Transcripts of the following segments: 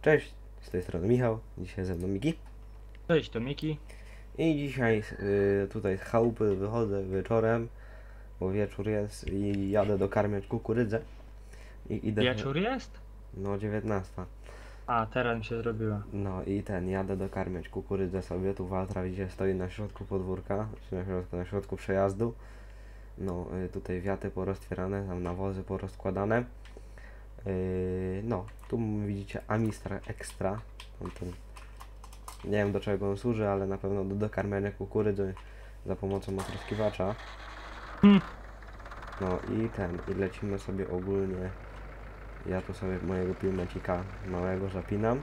Cześć, z tej strony Michał, dzisiaj ze mną Miki. Cześć, to Miki. I dzisiaj tutaj z chałupy wychodzę wieczorem, bo wieczór jest i jadę dokarmiać kukurydzę. I idę, Wieczór jest? no 19. A, teraz mi się zrobiła. No i jadę dokarmiać kukurydzę sobie, tu Waltra widzicie stoi na środku podwórka, czy na środku przejazdu. No tutaj wiaty poroztwierane, tam nawozy porozkładane. No, tu widzicie Amistra Extra. Nie wiem do czego on służy, ale na pewno do dokarmiania kukurydzy za pomocą opryskiwacza. No i lecimy sobie ogólnie. Ja tu sobie mojego pilmecika małego zapinam.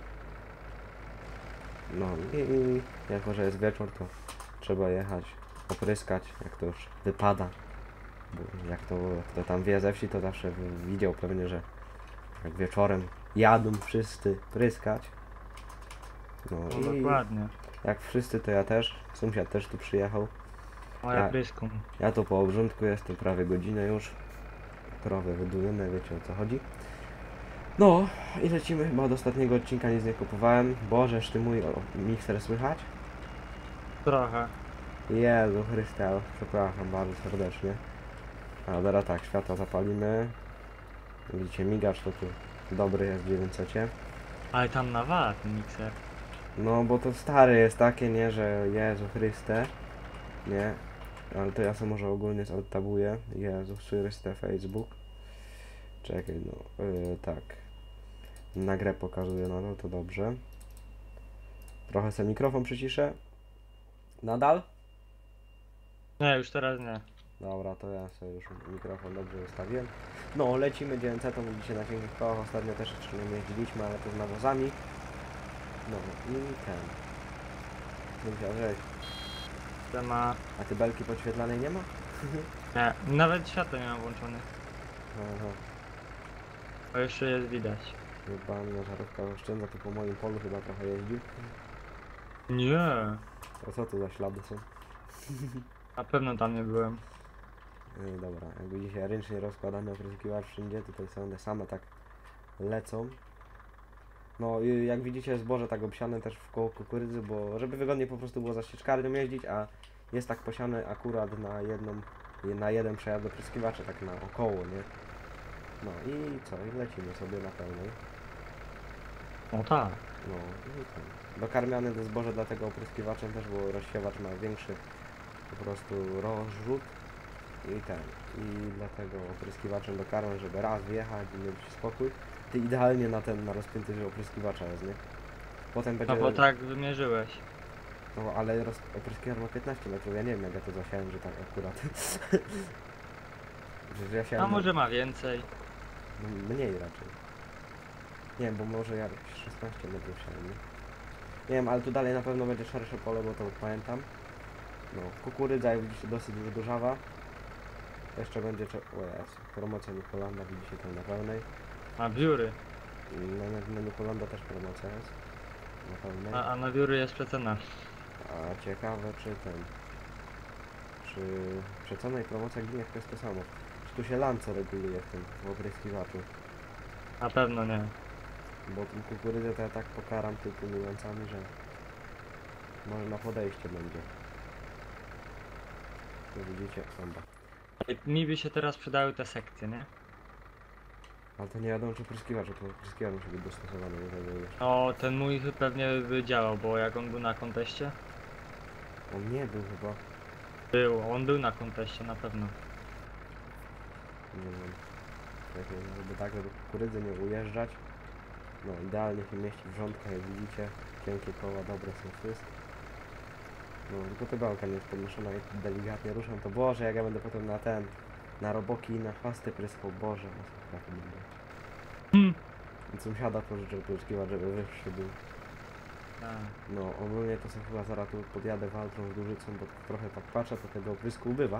No i jako że jest wieczór, to trzeba jechać opryskać, jak to już wypada. Bo jak to kto tam wie ze wsi, to zawsze widział pewnie, że jak wieczorem jadą wszyscy pryskać. No No i dokładnie. jak wszyscy, to ja też. Sąsiad też tu przyjechał. Moja pryską. Ja tu po obrządku jestem prawie godzinę już. Krowy wydujemy, wiecie o co chodzi. No i lecimy, chyba od ostatniego odcinka nic nie kupowałem. Bożeż ty mój mikser słychać? Trochę. Jezu Chryste, przepraszam bardzo serdecznie. A teraz tak, światła zapalimy. Widzicie, migacz to tu dobry jest w 900. Ale tam na wat mikser. No bo to stary jest takie, nie, że Jezu Chryste. Nie, ale to ja sobie może ogólnie odtabuję. Jezu Chryste Facebook. Czekaj, no, tak. Na grę pokazuję, no to dobrze. Trochę sobie mikrofon przyciszę. Nadal? Nie, już teraz nie. Dobra, to ja sobie już mikrofon dobrze ustawiłem. No, lecimy 900, widzicie na cienkim kołach. Ostatnio też jeszcze nie jeździliśmy, ale to z nawozami. No i Musiał żeś. To ma... A ty belki podświetlanej nie ma? Nie, nawet światła nie mam włączonych. Aha. To jeszcze jest widać. Chyba na żarówka oszczędza, tu po moim polu chyba trochę jeździł. Nie. A co tu za ślady są? Na pewno tam nie byłem. Dobra, jak widzicie ręcznie rozkładamy opryskiwacz wszędzie, tutaj są one same tak lecą. No i jak widzicie zboże tak obsiane też w koło kukurydzy, bo żeby wygodnie po prostu było za ścieczkarnią jeździć, a jest tak posiane akurat na jeden przejazd opryskiwacza, tak na około, nie? No i co, i lecimy sobie na pełnej. No tak. No i ten. Dokarmiany do zboże dlatego opryskiwaczem też, bo rozsiewacz ma większy po prostu rozrzut i dlatego opryskiwaczem dokarmiam, żeby raz wjechać i mieć spokój. Ty idealnie na rozpięty opryskiwacza jest, nie? Potem będzie... No bo tak wymierzyłeś. No ale opryskiwacz ma 15 metrów, ja nie wiem jak ja to zasiałem, że tak akurat. że ja siałem A może ma więcej. mniej raczej. Nie wiem, bo może ja 16 metrów siałem, nie? Nie wiem, ale tu dalej na pewno będzie szersze pole, bo to pamiętam. No, kukurydza jak widzicie dosyć wydurzawa. Jeszcze będzie... O Jezu, promocja Nikolanda, widzicie tam na pełnej. A wióry. Na Nikolanda też promocja jest. Na pełnej. A na wióry jest przecena. A ciekawe czy przecena i promocja ginie to jest to samo. Czy tu się lance reguluje w opryskiwaczu? Na pewno nie. Bo tą kukurydzę to ja tak pokaram tymi lancami, że może na podejście będzie. Tu widzicie, sąba. Mi by się teraz przydały te sekcje, nie? Ale to nie wiadomo czy opryskiwacz, bo opryskiwacz musi być dostosowany do tego jeszcze. O, ten mój pewnie by działał, bo jak on był na konteście? On nie był chyba. On był na konteście na pewno. Nie wiem. Żeby tak, żeby kukurydzy nie ujeżdżać. No idealnie się mieści w rządkach, jak widzicie. Cienkie koła, dobre są wszystko. No tylko ta gałka nie jest podnoszona, jak delikatnie ruszam, to Boże, jak ja będę potem na roboki i na chwasty pryskał, Boże, masakra to będzie. I sąsiada pożyczę pryskiwacz, żeby wyższy był. No ogólnie to sobie chyba zaraz tu podjadę waltrą z Dużycą, bo trochę tak patrzę, to tego oprysku ubywa.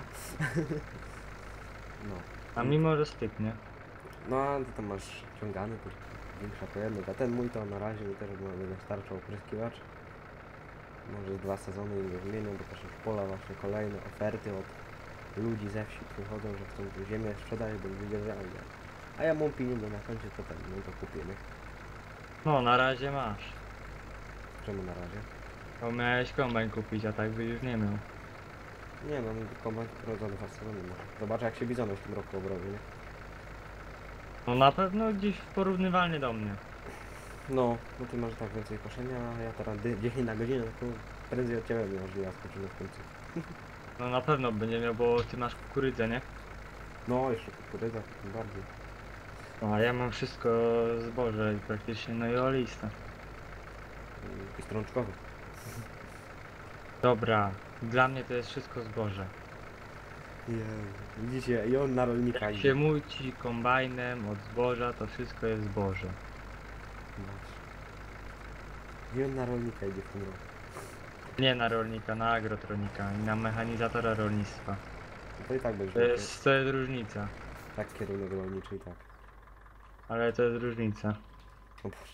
No. A mimo, że styknie. No, a ty tam masz ciągany, to większa pojemność, a ten mój to na razie mi też by wystarczał opryskiwacz. Może z 2 sezony im go wymienią, bo też już pola właśnie kolejne oferty od ludzi ze wsi przychodzą, że chcą tu ziemię sprzedać, bo wydzierżają. A ja mam pieniądze na koncie, to ten, no to kupię, nie? No, na razie masz. Czemu na razie? Bo miałeś kombajn kupić, a tak by już nie miał. Nie no, kombajn wprowadzony w Barcelonie może. Zobaczę jak się Bizony w tym roku obrobi, nie? No na pewno gdzieś porównywalnie do mnie. No, no ty masz tak więcej koszenia, a ja teraz 10 na godzinę, to prędzej od ciebie możliwe, ja skoczymy w końcu. No na pewno będzie miał, bo ty masz kukurydzę, nie? No, jeszcze kukurydza, tym bardziej. No a ja mam wszystko zboże i praktycznie, no i olista. I strączkowy. Dobra, dla mnie to jest wszystko zboże. Widzicie, i on na rolnika Jak idzie. się muci kombajnem od zboża, to wszystko jest zboże. Zobacz. I on na rolnika idzie w tym roku. Nie na rolnika, na agrotronika i na mechanizatora rolnictwa. No to i tak będzie. To jest różnica. Tak kierunek rolniczy i tak. Ale to jest różnica. O Boże.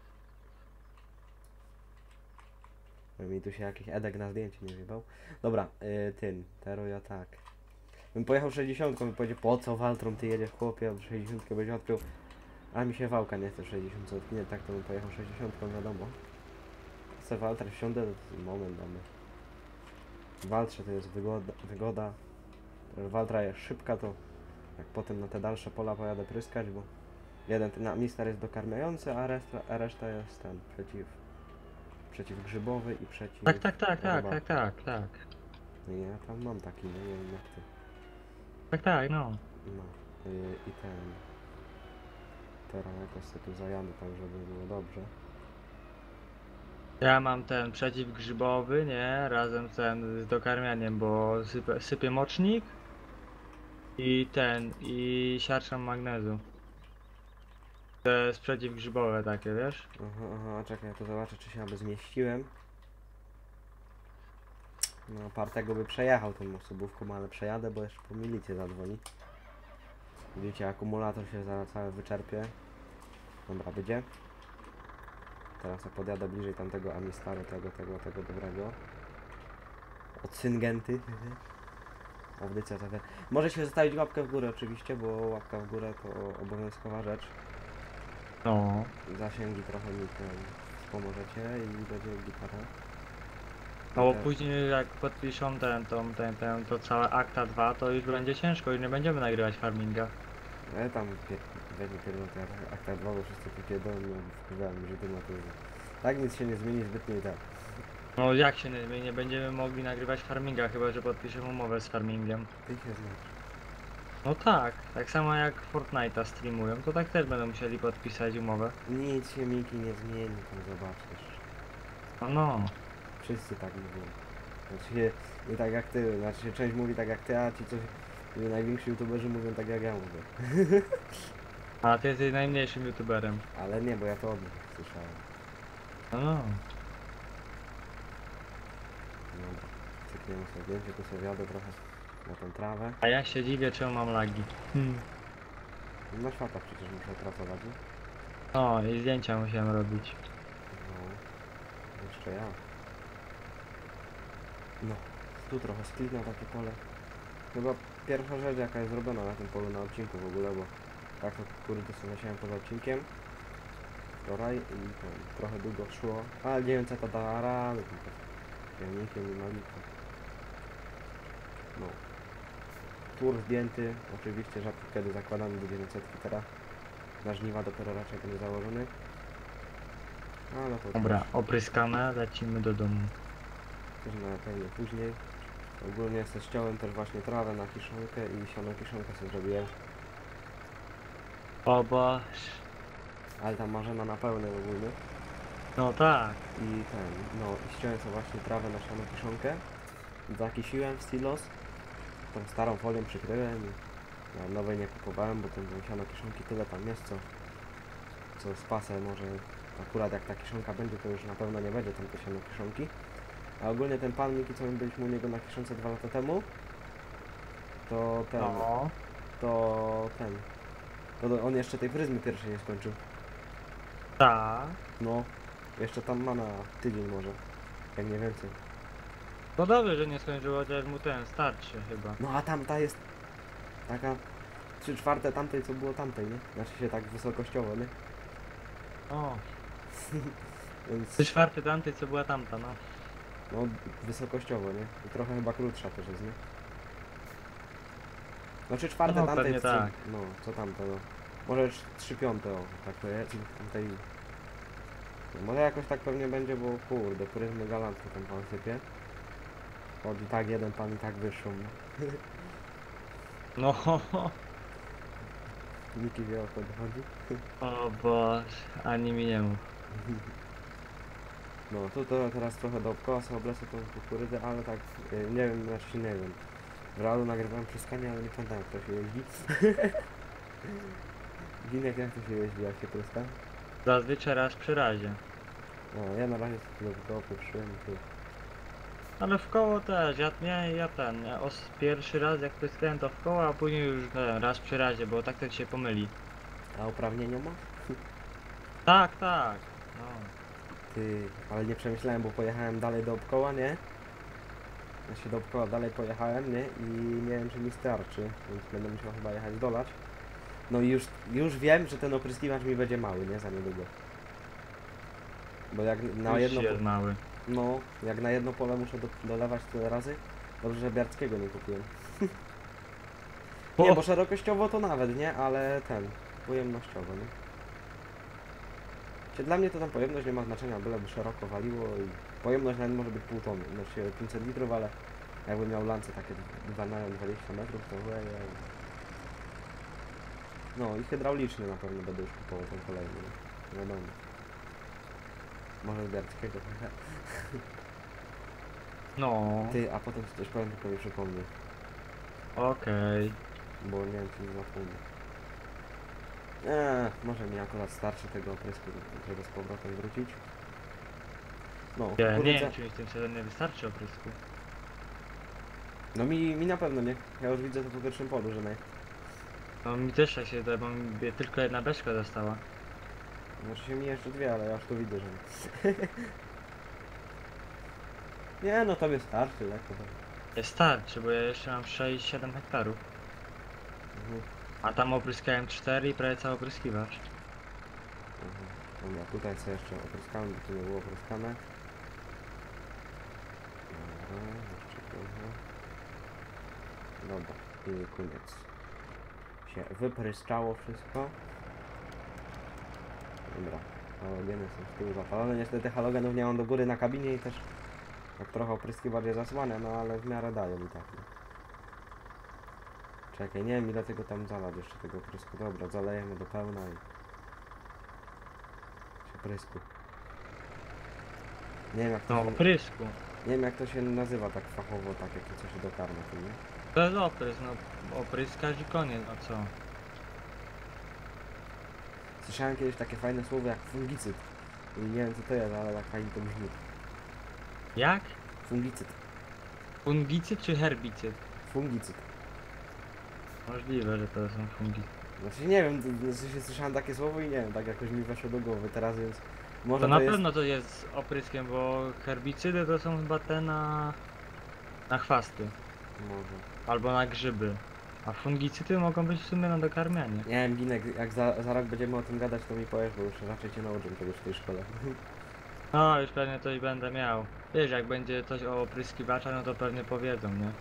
Mi tu się jakiś Edek na zdjęcie nie wjebał. Dobra, Tero ja tak. Bym pojechał 60, bym powiedział, po co Waltrom ty jedziesz chłopie, 60 będzie odkrył. A mi się wałka nie chce 60, nie tak to bym pojechał 60, wiadomo. Chcę Walter, wsiądę, to moment damy. W Waltrze to jest wygoda. Waltra jest szybka, to jak potem na te dalsze pola pojadę pryskać, bo jeden na mister jest dokarmiający, a reszta jest ten przeciwgrzybowy i przeciw... Tak. No i ja tam mam taki, no nie wiem jak ty. Tak, no. No i ten... Teraz jakoś sobie tu zajadę tak, żeby było dobrze. Ja mam ten przeciwgrzybowy, nie? Razem z dokarmianiem, bo sypię mocznik i siarczam magnezu. To jest przeciwgrzybowe takie, wiesz? Aha, czekaj, ja tu zobaczę czy się aby zmieściłem. No partego by przejechał tą osobówką, ale przejadę, bo jeszcze po milicję zadzwoni. Widzicie, akumulator się zaraz cały wyczerpie. Dobra, będzie. Teraz ja podjadę bliżej tamtego Amistaru, tego dobrego. Od Syngenty. Audycja to wie. Możecie zostawić łapkę w górę oczywiście, bo łapka w górę to obowiązkowa rzecz. No. Zasięgi trochę mi pomożecie i będzie gitara. No bo później jak podpiszą to całe Akta 2, to już będzie ciężko, już nie będziemy nagrywać farminga. Ale tam weźmie pierdolę akta 2, bo wszyscy tu pierdolą, wpływałem, że to na to. Tak nic się nie zmieni zbytnio i tak. No jak się nie będziemy mogli nagrywać farminga, chyba że podpiszemy umowę z farmingiem. Ty się znasz. No tak, tak samo jak Fortnite'a streamują, to tak też będą musieli podpisać umowę. Nic się Miki nie zmieni, tam zobaczysz. No. Wszyscy tak mówią. Znaczy nie tak jak ty, znaczy się część mówi tak jak ty, a ci coś, najwięksi youtuberzy mówią tak jak ja mówię. A ty jesteś najmniejszym youtuberem. Ale nie, bo ja to od nich słyszałem. No. Dobra, cykniemy sobie zdjęcie, tu sobie jadę trochę na tą trawę. A ja się dziwię, czemu mam lagi. Na światach przecież muszę pracować, nie? O, i zdjęcia musiałem robić. No, jeszcze ja. No, tu trochę sklina takie pole. Chyba pierwsza rzecz jaka jest zrobiona na tym polu na odcinku w ogóle, bo tak to kurde sobie zasiałem poza odcinkiem. Wczoraj i trochę długo szło, ale 900 dała rady tylko. Pianikiem i malikiem. No. Tur zdjęty, oczywiście rzadko kiedy zakładamy do 900 teraz. Na żniwa dopiero raczej będzie założony. Ale to Dobra, opryskane, lecimy do domu. też na pewno później. Ogólnie ściąłem też właśnie trawę na kiszonkę i siano kiszonkę sobie zrobiłem. O Boż. Ale tam marzena na pełne ogólnie. No tak. I i ściąłem sobie właśnie trawę na siano kiszonkę. Zakisiłem w silos. Tą starą folią przykryłem i nowej nie kupowałem, bo ten siano kiszonki tyle tam jest, co spasę może akurat jak ta kiszonka będzie, to już na pewno nie będzie tam te siano kiszonki. A ogólnie ten pan Miki, co my byliśmy u niego na kiszonce 2 lata temu, to to on jeszcze tej pryzmy pierwszej nie skończył. Tak. No, jeszcze tam ma na tydzień może, jak nie więcej. No dobrze, że nie skończył, chociaż mu ten starczy chyba. No a tamta jest taka 3/4 tamtej, co było tamtej, nie? Znaczy się tak wysokościowo, nie? O. Więc 3/4 tamtej co była tamta, no. no wysokościowo, nie? I trochę chyba krótsza też jest, nie? No 3/4 No, tamtej, pewnie co, tak. no co tamto, no. Może 3/5, o, tak to jest, tamtej... No, może jakoś tak pewnie będzie, bo kurde, pryzmy galantko ten pan sypie. Chodzi tak jeden pan i tak wyższą, no. No, Niki wie o co chodzi. o Boże, ani mi nie mów. No, to teraz trochę dookoła sobie oblecę tą kukurydzę, ale tak, nie wiem, znaczy nie wiem. W realu nagrywałem pryskanie, ale nie pamiętam jak to się jeździ. Ginek, jak to się jeździ, jak się pryska? Zazwyczaj raz przy razie. No, ja na razie sobie dookoła popszyłem i tu. Ale w koło też, ja pierwszy raz jak pryskałem to w koło, a później już raz przy razie, bo tak to ci się pomyli. A uprawnienia ma? Tak, tak. No. Ty, ale nie przemyślałem, bo pojechałem dalej dookoła, nie? Ja się dookoła dalej pojechałem, nie? I nie wiem, czy mi starczy, więc będę musiał chyba jechać dolać. No i już wiem, że ten opryskiwacz mi będzie mały, nie? Za niedługo. Bo jak na Już jedno... jest mały. No, jak na jedno pole muszę dolewać tyle razy, dobrze, że Biarckiego nie kupiłem. Nie, bo szerokościowo to nawet, nie? Ale pojemnościowo, nie? Dla mnie to tam pojemność nie ma znaczenia, byleby szeroko waliło i pojemność nawet może być pół tony, znaczy 500 litrów, ale jakbym miał lance takie 20 metrów, to no i hydrauliczny na pewno będę już kupował ten kolejny, nie? Wiadomo. Może Biarckiego trochę. No, Ty, a potem ci coś powiem, tylko mi przypomnę, okej. bo nie wiem, czy nie zapomnę. Może mi akurat starczy tego oprysku, żeby z powrotem wrócić. No, Ja nie kukurydza. wiem, czy mi w tym sezonie nie wystarczy oprysku. No mi na pewno nie. Ja już widzę to po pierwszym polu, że nie. No mi też tak się wydaje, bo mi tylko jedna beczka została. Znaczy się mi jeszcze dwie, ale ja już to widzę, że nie. Nie, no tobie starczy, lekko. Nie starczy, bo ja jeszcze mam 6-7 hektarów. Mhm. A tam opryskałem 4 i prawie cały opryskiwacz. Mhm. Dobra, tutaj co jeszcze opryskamy, bo tu nie było opryskane. Dobra, jeszcze trochę. Dobra, i koniec. Się wypryszczało wszystko. Dobra, halogeny są z tyłu zapalone. Niestety halogenów nie mam do góry na kabinie i też tak trochę opryskiwacz je zasłania, no ale w miarę dają i tak. No. Czekaj, nie wiem ile tego tam zalać jeszcze tego prysku. Dobra, zalejemy do pełna i się prysku. Nie wiem jak to No, się, oprysku. nie wiem jak to się nazywa tak fachowo, tak jak to się do karmy, tu, nie? To jest oprysk, no opryskasz i koniec, no co? Słyszałem kiedyś takie fajne słowo jak fungicyd. I nie wiem co to jest, ale tak fajnie to brzmi. Jak? Fungicyd. Fungicyd czy herbicyd? Fungicyd. Możliwe, że to są fungicy. Znaczy nie wiem, słyszałem takie słowo i nie wiem, tak jakoś mi weszło do głowy teraz, więc może To na jest... pewno to jest opryskiem, bo herbicydy to są chyba te na chwasty. Może. Albo na grzyby. A fungicydy mogą być w sumie na dokarmianie. Nie wiem, Ginek, jak za rok będziemy o tym gadać, to mi powiesz, bo już raczej cię nauczę czegoś w tej szkole. No, już pewnie coś będę miał. Wiesz, jak będzie coś o opryskiwacza, no to pewnie powiedzą, nie?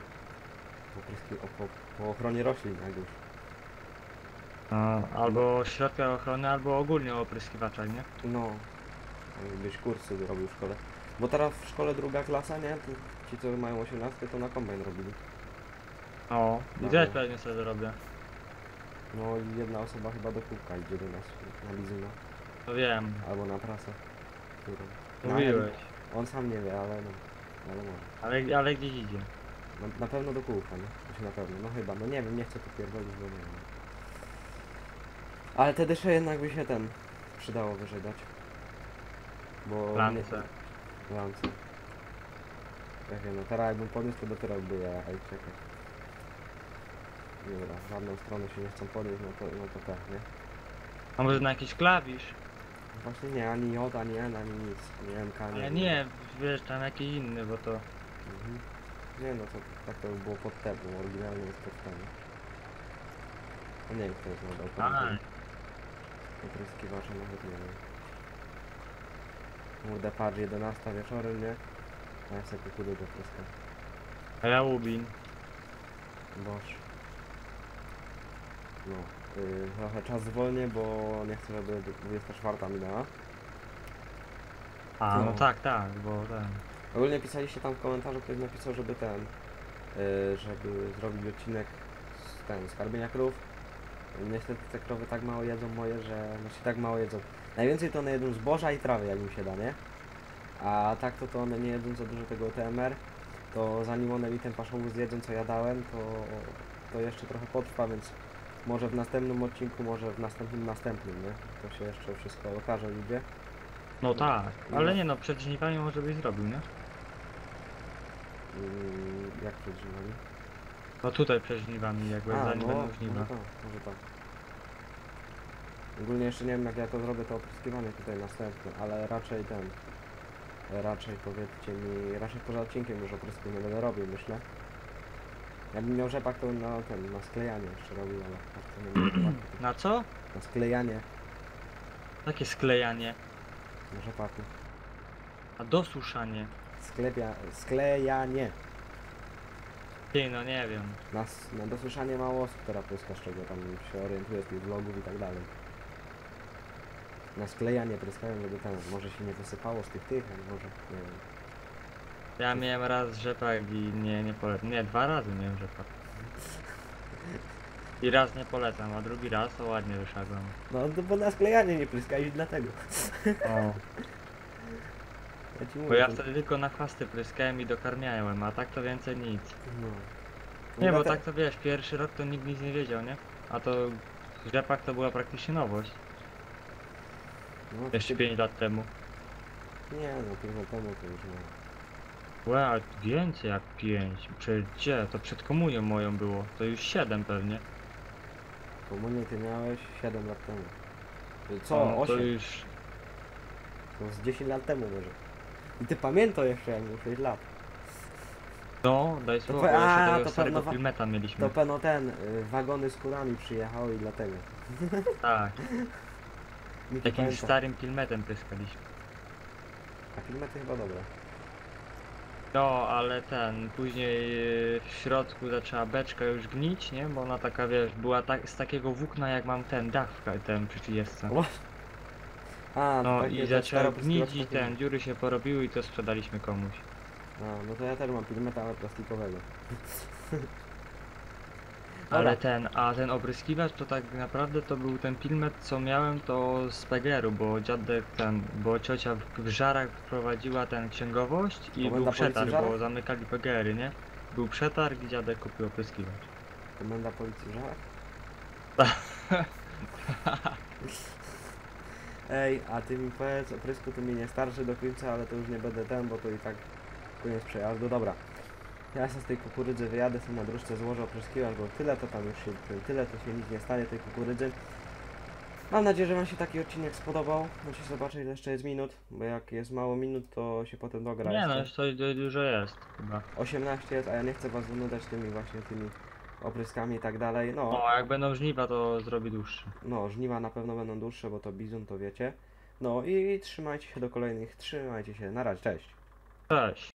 Po ochronie roślin, jak już. No, albo środka ochrony, albo ogólnie o opryskiwaczach, nie? No, jakbyś kursy robił w szkole. Bo teraz w szkole druga klasa, nie? To ci, co mają 18, to na kombajn robili. O, i Dobra. też pewnie sobie zrobię. No i jedna osoba chyba do kółka idzie do nas na bizuna. To wiem, Albo na prasę. Którą. mówiłeś. On sam nie wie, ale no. Ale może. Ale gdzieś idzie. Na pewno do kółka, nie? Znaczy na pewno, no chyba, no nie wiem, nie chcę tu pierdolić, bo nie wiem. Ale te dysze jednak by się przydało wyżydać. Bo... Lance. Lance. Ja wiem, no teraz jakbym podniósł, to dopiero by ja, ej, czekaj. Dobra, w żadną stronę się nie chcą podnieść, no to tak, nie? A może na jakiś klawisz? Właśnie nie, ani J, ani N, ani nic, nie MK, Ale nie, wiesz, tam jakiś inny, bo to... Mhm. Nie no, to tak to by było pod tebą, oryginalnie jest pod tebą. No nie wiem, kto jest nadal pod A, opryskiwacze, nawet nie wiem. Kurde, patrz, 11 wieczorem, nie? A ja sobie kukurydzę pryskam. A ja łubin. Boż. No, trochę czas zwolnię, bo nie chcę, żeby 24 minęła. A, no No. tak, bo ten. Ogólnie pisaliście tam w komentarzu, ktoś napisał, żeby żeby zrobić odcinek z karmienia krów. Niestety te krowy tak mało jedzą moje, że znaczy tak mało jedzą. Najwięcej to one jedzą zboża i trawy, jak im się da, nie? A tak to one nie jedzą za dużo tego TMR. To zanim one mi ten paszowóz zjedzą, co ja dałem, to jeszcze trochę potrwa, więc może w następnym odcinku, może w następnym, nie? To się jeszcze wszystko okaże, ludzie. No tak, ale No. nie no, przed żniwami może byś zrobił, nie? Jak przed żniwami? No tutaj przed żniwami, jakby zanim będą żniwa. może tak. Ogólnie jeszcze nie wiem, jak ja to zrobię, to opryskiwanie tutaj następne, ale raczej powiedzcie mi, raczej poza odcinkiem już opryskiwanie będę robił, myślę. Jakbym miał rzepak, to na sklejanie jeszcze robił, ale tak to nie wiem, rzepaku. Na co? Na sklejanie Takie sklejanie. na rzepaku. A dosuszanie. Sklejanie. Ty, no nie wiem. Na dosłyszanie mało osób teraz pryska, z czego tam się orientuje z tych vlogów i tak dalej. Na sklejanie pryskają, żeby może się nie wysypało z tych, a może, nie wiem. Ja miałem raz rzepak i nie polecam. Nie, 2 razy miałem rzepak. I raz nie polecam, a drugi raz to ładnie wyszedłem. No bo na sklejanie nie pryskałeś dlatego. O. Ja ci Bo mówię, ja to- wtedy tylko na chwasty pryskałem i dokarmiałem, a tak to więcej nic. No. Nie, bo Dlate- tak to wiesz, pierwszy rok to nikt nic nie wiedział, nie? A to rzepak to była praktycznie nowość. No, Jeszcze 5 lat temu. Nie, no 5 lat temu to już nie. Łe, ale więcej jak 5. Gdzie? To przed komunią moją było. To już 7 pewnie. Komunię ty miałeś 7 lat temu. Co? No, to 8? już... To z 10 lat temu może. I ty pamiętasz jeszcze, jak miał 6 lat. No, daj słowo, pe- a, jeszcze to tego starego pewno filmeta mieliśmy. To pewno wagony z kurami przyjechały i dlatego. Tak, Mi to takim pamięta. starym filmetem pryskaliśmy. A filmety chyba dobre. No, ale później w środku zaczęła beczka już gnić, nie? Bo ona taka, wiesz, była z takiego włókna jak mam ten dach przy 30. O! A, to No takie i te zaczęła stare gnić i pryskiwaczki. dziury się porobiły i to sprzedaliśmy komuś. No to ja też mam filmeta, ale plastikowego. Ale Dobra. a ten opryskiwacz to tak naprawdę to był ten filmet co miałem to z PGR-u, bo dziadek bo ciocia w żarach wprowadziła księgowość i Komenda był policji w przetarg, Żarach? bo zamykali PGR-y, nie? Był przetarg i dziadek kupił opryskiwacz. Komenda policji w Żarach? Ej, a ty mi powiedz, oprysku to mi nie starczy do końca, ale to już nie będę bo to i tak koniec przejazdu. Dobra. Ja sobie z tej kukurydzy wyjadę, sobie na dróżce złożę opryskiwacz, bo tyle to tam już tyle to się nic nie stanie tej kukurydzy. Mam nadzieję, że wam się taki odcinek spodobał. Musicie zobaczyć ile jeszcze jest minut, bo jak jest mało minut, to się potem dogra Nie no, jeszcze. już to dużo jest chyba. 18 jest, a ja nie chcę was zanudzać tymi opryskami i tak dalej. No, O, a jak będą żniwa to zrobi dłuższy. no, żniwa na pewno będą dłuższe, bo to bizon, to wiecie. No i trzymajcie się do kolejnych, trzymajcie się, na razie, cześć. Cześć.